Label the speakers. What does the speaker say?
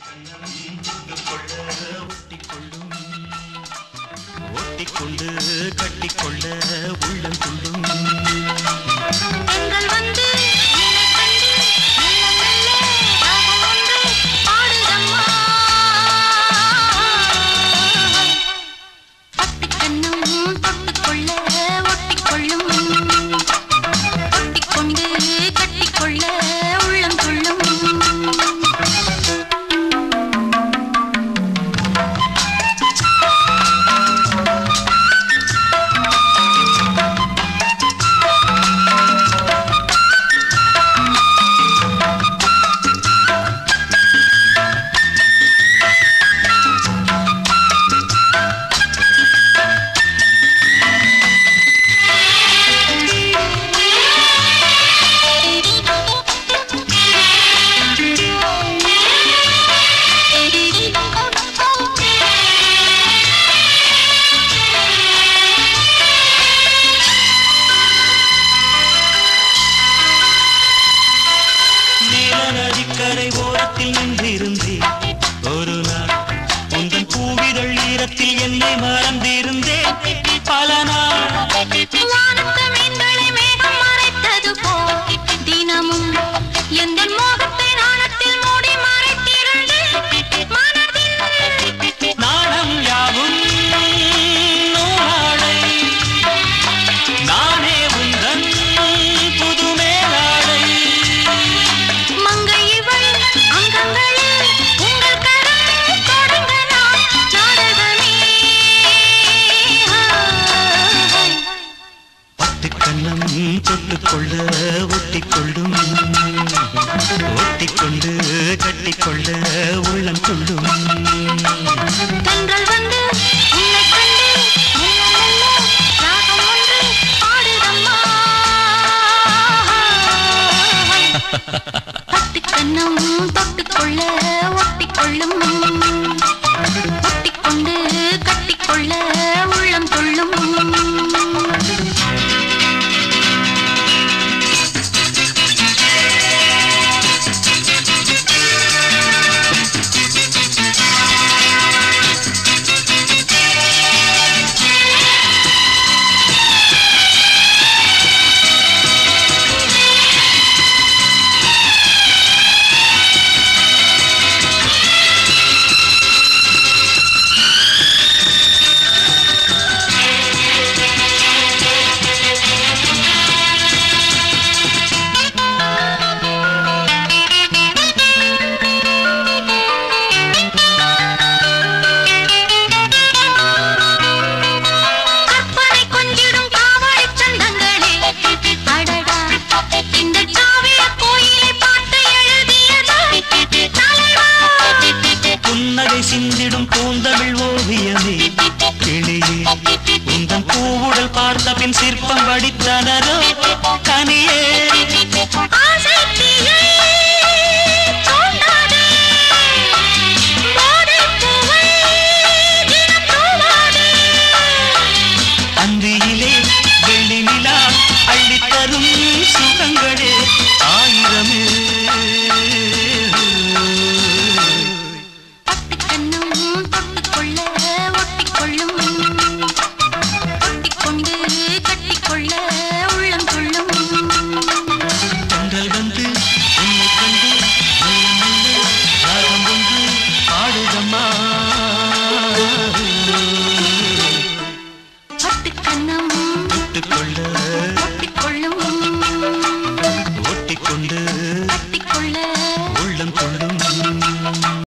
Speaker 1: ஒட்டிக்கொண்டு கட்டிக்கொள்ள உள்ளம் துள்ளும்
Speaker 2: பெண்கள் வந்து என்னை கண்டு மெல்ல மெல்ல ராகம் ஒன்று பாடுதம்மா. பட்டு கண்ணும் தொட்டுக்கொள்ள ஒட்டிக்கொள்ளும் ஒட்டிக்கொண்டு கட்டிக்கொள்ள உள்ளம் துள்ளும்.
Speaker 1: நதிக்கரை ஓரத்தில் நின்றிருந்தேன் ஒரு நாள் உந்தன் பூவிதழ் ஈரத்தில் என்னை மறந்திருந்தேன் பல நாள்.
Speaker 2: வானத்து மீன்களை மேகம் மறைத்தது போல் தினமும் எந்தன் மோகத்தை நாணத்தில் மூடி மறைத்திருந்து மனதில்
Speaker 1: நாணம் யாவும் நூலாடை நானே உந்தன் புது மேலாடை.
Speaker 2: மங்கை இவள் அங்கங்களில் உங்கள் கரம் தொடங்க நான் நாடகமே.
Speaker 1: பட்டு கண்ணம் தொட்டுக்கொள்ள ஒட்டிக்கொள்ளும் ஒட்டிக்கொண்டு கட்டிக்கொள்ள உள்ளம் துள்ளும்.
Speaker 2: தென்றல் வந்து உன்னை கண்டு மெல்ல மெல்ல ராகம் ஒன்று பாடுதம்மா. பட்டு கண்ணம் தொட்டுக்கொள்ள ஒட்டிக்கொள்ளும் ஒட்டிக்கொண்டு கட்டிக்கொள்ள உள்ளம் துள்ளும். கற்பனை கொஞ்சிடும் காவடிச் சந்தங்களே அடடா இந்த சாவிய கோயிலை பார்த்து எழுதியதாய் தலைவா.
Speaker 1: புன்னகை சிந்திடும் பூந்தமிழ் ஓவியமே கிளியே உந்தன் பூவுடல் பார்த்த பின் சிற்பம் வடித்தனரோ கனியே.
Speaker 2: ஆசைத் தீயை தூண்டாதே, போதைப் பூவை தினம் தூவாதே.
Speaker 1: அந்தியிலே வெள்ளி நிலா அள்ளித்தரும் சுகங்களே ஆயிரமே.
Speaker 2: பட்டு கண்ணும் தொட்டுக்கொள்ள ஒட்டிக்கொள்ளும் ஒட்டிக்கொண்டு கட்டிக்கொள்ள உள்ளம் துள்ளும்.
Speaker 1: தென்றல் வந்து உன்னை கண்டு மெல்ல மெல்ல ராகம் ஒன்று பாடுதம்மா.
Speaker 2: பட்டு கண்ணம்
Speaker 1: தொட்டுக்கொள்ள
Speaker 2: ஒட்டிக்கொள்ளும்